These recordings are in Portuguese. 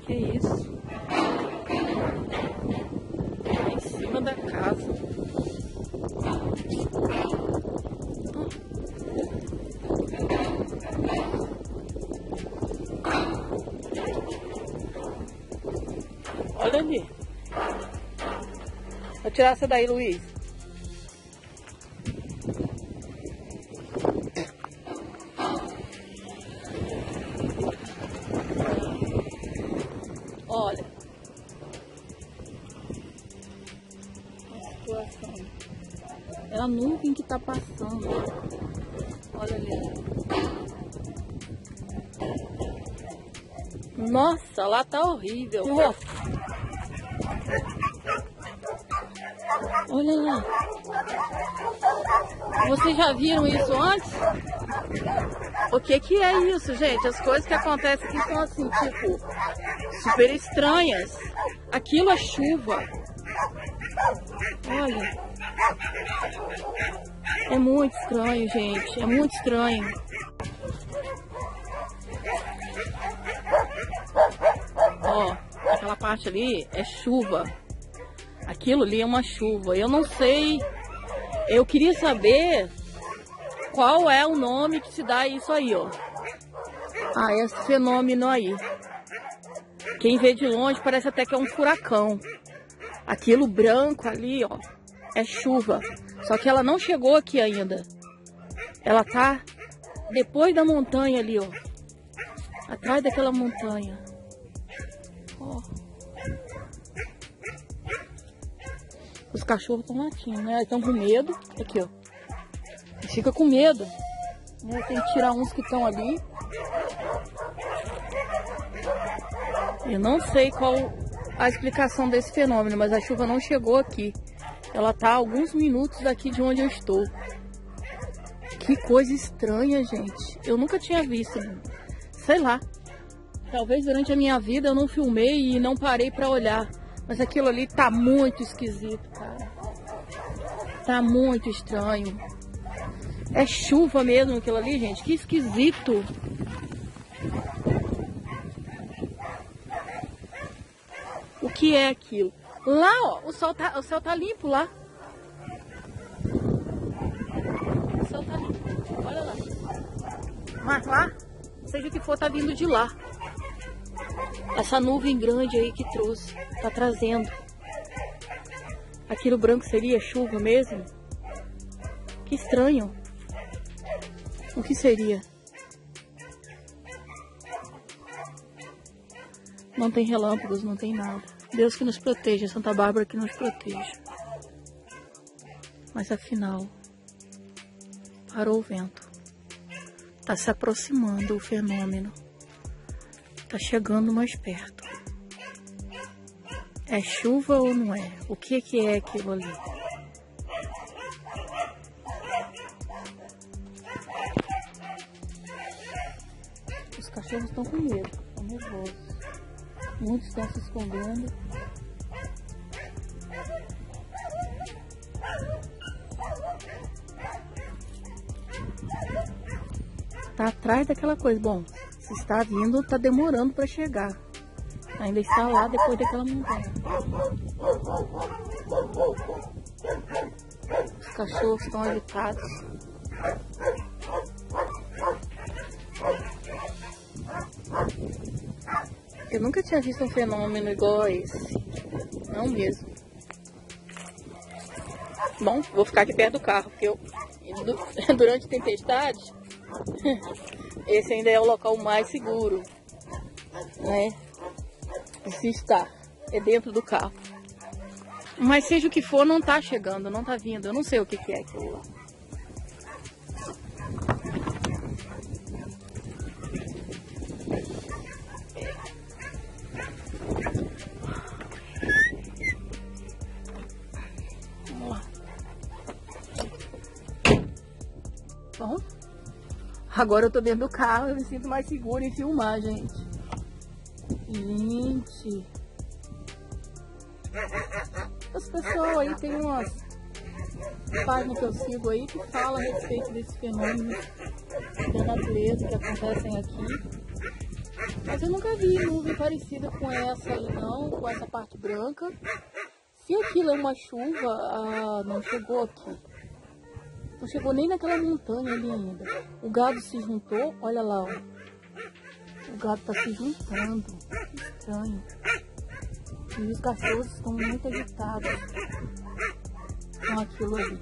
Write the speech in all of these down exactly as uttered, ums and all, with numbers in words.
Que isso? É em cima da casa. Olha ali. Vou tirar essa daí, Luiz. Olha. A situação. É a nuvem que tá passando. Olha ali. Nossa, lá tá horrível. Olha lá. Vocês já viram isso antes? O que que é isso, gente? As coisas que acontecem aqui são assim, tipo, super estranhas. Aquilo é chuva. Olha. É muito estranho, gente. É muito estranho. Ó, aquela parte ali é chuva. Aquilo ali é uma chuva. Eu não sei. Eu queria saber qual é o nome que se dá a isso aí, ó. Ah, esse fenômeno aí. Quem vê de longe parece até que é um furacão. Aquilo branco ali, ó, é chuva. Só que ela não chegou aqui ainda. Ela tá depois da montanha ali, ó. Atrás daquela montanha. Ó. Os cachorros estão latindo, né? Eles estão com medo. Aqui, ó. E fica com medo. Né? Tem que tirar uns que estão ali. Eu não sei qual a explicação desse fenômeno, mas a chuva não chegou aqui. Ela tá a alguns minutos daqui de onde eu estou. Que coisa estranha, gente. Eu nunca tinha visto. Sei lá. Talvez durante a minha vida eu não filmei e não parei pra olhar. Mas aquilo ali tá muito esquisito, cara. Tá muito estranho. É chuva mesmo aquilo ali, gente. Que esquisito. O que é aquilo? Lá, ó. O sol tá, o céu tá limpo lá. O céu tá limpo. Olha lá. Mas lá, seja o que for, tá vindo de lá. Essa nuvem grande aí que trouxe, tá trazendo. Aquilo branco seria chuva mesmo? Que estranho. O que seria? Não tem relâmpagos, não tem nada. Deus que nos proteja, Santa Bárbara que nos proteja. Mas afinal, parou o vento. Tá se aproximando o fenômeno. Tá chegando mais perto. É chuva ou não é? O que que é aquilo ali? Os cachorros estão com medo, estão nervosos. Muitos estão se escondendo. Tá atrás daquela coisa. Bom, se está vindo, tá demorando para chegar. Ainda está lá depois daquela montanha. Os cachorros estão agitados. Eu nunca tinha visto um fenômeno igual a esse. Não mesmo. Bom, vou ficar aqui perto do carro, porque eu, durante a tempestade, esse ainda é o local mais seguro, né? Se está, é dentro do carro. Mas seja o que for, não tá chegando, não tá vindo. Eu não sei o que que é aquilo lá. Vamos lá. Bom, agora eu tô dentro do carro, eu me sinto mais segura em filmar, gente. Gente, as pessoas aí tem umas páginas que eu sigo aí que falam a respeito desse fenômeno da natureza que acontecem aqui. Mas eu nunca vi nuvem parecida com essa aí não, com essa parte branca. Se aquilo é uma chuva, ah, não chegou aqui. Não chegou nem naquela montanha ali ainda. O gado se juntou, olha lá, ó. O gado tá se juntando. Estranho. E os cachorros estão muito agitados com aquilo ali.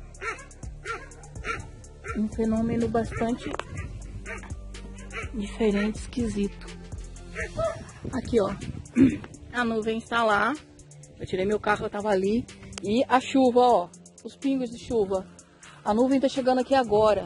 Um fenômeno bastante diferente, esquisito. Aqui, ó. A nuvem está lá. Eu tirei meu carro, eu tava ali. E a chuva, ó. Os pingos de chuva. A nuvem tá chegando aqui agora.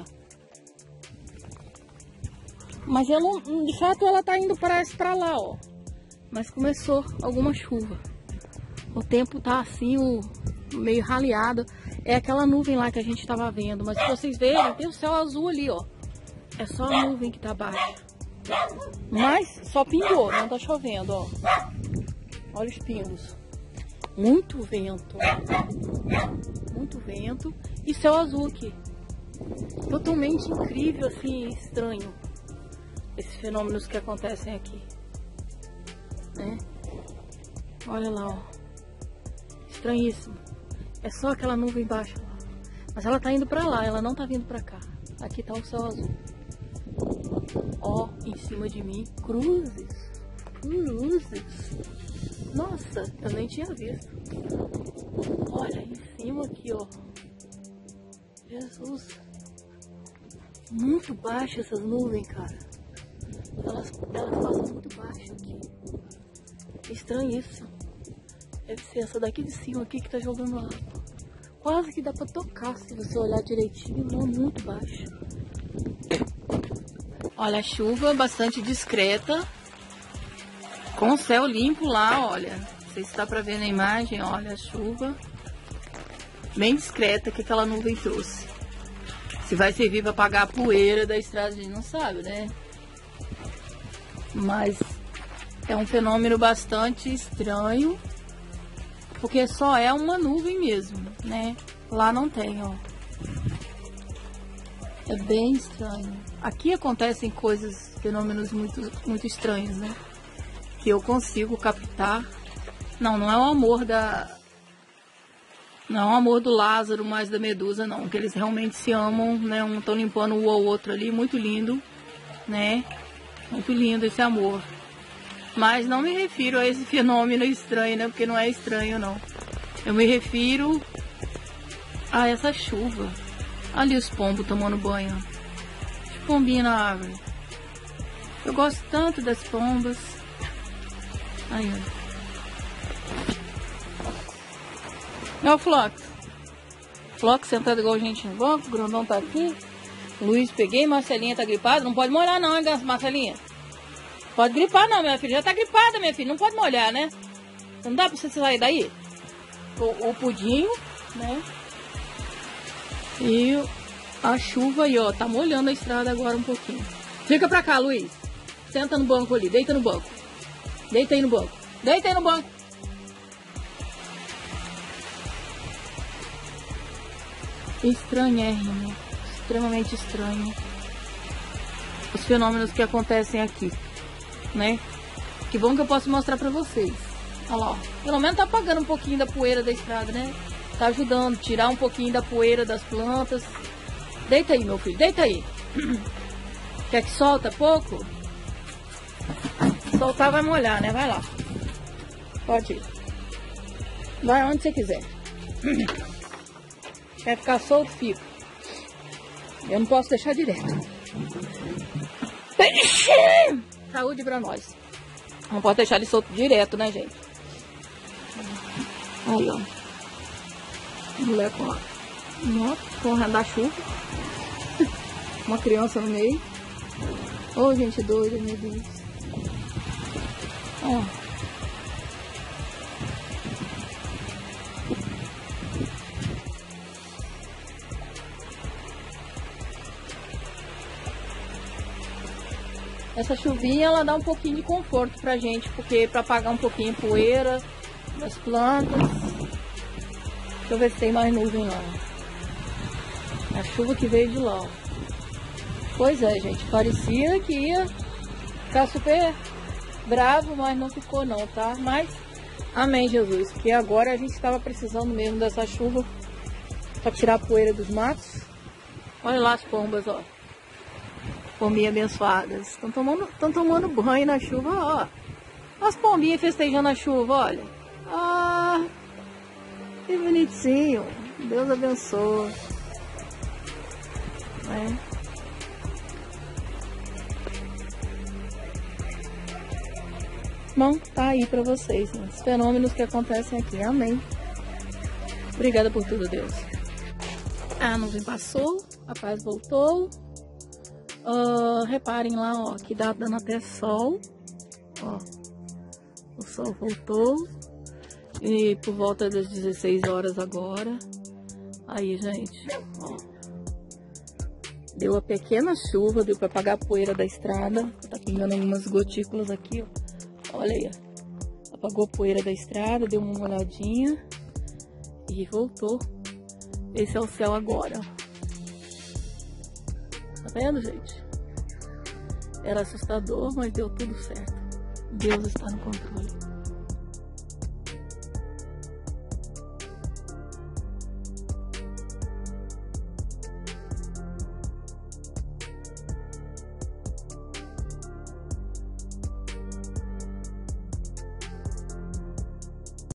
Mas ela, de fato ela tá indo para para lá, ó. Mas começou alguma chuva. O tempo tá assim, o meio raleado. É aquela nuvem lá que a gente tava vendo. Mas se vocês verem, tem o céu azul ali, ó. É só a nuvem que tá baixa. Mas só pingou, não tá chovendo, ó. Olha os pingos. Muito vento. Muito vento. E céu azul aqui. Totalmente incrível, assim, estranho. Esses fenômenos que acontecem aqui. Né? Olha lá, ó. Estranhíssimo. É só aquela nuvem baixa lá. Mas ela tá indo pra lá, ela não tá vindo pra cá. Aqui tá o céu azul. Ó, em cima de mim, cruzes. Cruzes. Nossa, eu nem tinha visto. Olha, em cima aqui, ó. Jesus. Muito baixo essas nuvens, cara. Elas, elas passam muito baixo aqui. Estranho isso. Deve ser essa daqui de cima aqui que tá jogando água. Quase que dá pra tocar se você olhar direitinho. Não, muito baixo. Olha a chuva bastante discreta. Com o céu limpo lá, olha. Não sei se dá pra ver na imagem, olha a chuva. Bem discreta que aquela nuvem trouxe. Se vai servir para apagar a poeira da estrada, a gente não sabe, né? Mas é um fenômeno bastante estranho. Porque só é uma nuvem mesmo, né? Lá não tem, ó. É bem estranho. Aqui acontecem coisas, fenômenos muito, muito estranhos, né? Que eu consigo captar. Não, não é o amor da... Não é o amor do Lázaro, mas da Medusa, não. Que eles realmente se amam, né? Um estão limpando o ao outro ali. Muito lindo, né? Muito lindo esse amor. Mas não me refiro a esse fenômeno estranho, né? Porque não é estranho, não. Eu me refiro a essa chuva. Ali os pombos tomando banho. Os pombinhos na árvore. Eu gosto tanto das pombas. Aí, ó. É o Flox. Flox sentado igual gente no banco. O grandão tá aqui. Luiz, peguei. Marcelinha tá gripada. Não pode molhar não, hein, Marcelinha? Pode gripar não, minha filha. Já tá gripada, minha filha. Não pode molhar, né? Não dá pra você sair daí? O, o pudinho, né? E a chuva aí, ó. Tá molhando a estrada agora um pouquinho. Fica pra cá, Luiz. Senta no banco ali. Deita no banco. Deita aí no banco. Deita aí no banco. Estranhérrimo. Extremamente estranho. Os fenômenos que acontecem aqui, né? Que bom que eu posso mostrar pra vocês. Olha lá, ó. Pelo menos tá apagando um pouquinho da poeira da estrada, né? Tá ajudando a tirar um pouquinho da poeira das plantas. Deita aí, meu filho, deita aí. Quer que solta pouco? Soltar vai molhar, né? Vai lá. Pode ir. Vai onde você quiser. Quer ficar solto, fica. Eu não posso deixar direto. Saúde pra nós. Não pode deixar ele solto direto, né, gente? Aí, ó. Mulher com a moto, correndo da chuva. Uma criança no meio. Ô, oh, gente doida, meu Deus. Ó. Essa chuvinha, ela dá um pouquinho de conforto pra gente, porque pra apagar um pouquinho a poeira das plantas. Deixa eu ver se tem mais nuvem lá. A chuva que veio de lá, ó. Pois é, gente, parecia que ia ficar super bravo, mas não ficou não, tá? Mas, amém, Jesus, porque agora a gente estava precisando mesmo dessa chuva para tirar a poeira dos matos. Olha lá as pombas, ó. Pombinhas abençoadas. Estão tomando, estão tomando banho na chuva, ó. As pombinhas festejando a chuva, olha. Ah, que bonitinho. Deus abençoe. É. Bom, tá aí pra vocês, né? Os fenômenos que acontecem aqui. Amém. Obrigada por tudo, Deus. A nuvem passou, a paz voltou. Uh, reparem lá, ó, que dá dando até sol. Ó, o sol voltou. E por volta das dezesseis horas agora. Aí, gente, ó. Deu uma pequena chuva, deu pra apagar a poeira da estrada. Tá pingando algumas gotículas aqui, ó. Olha aí, ó. Apagou a poeira da estrada, deu uma olhadinha e voltou. Esse é o céu agora. Tá vendo, gente? Era assustador, mas deu tudo certo. Deus está no controle.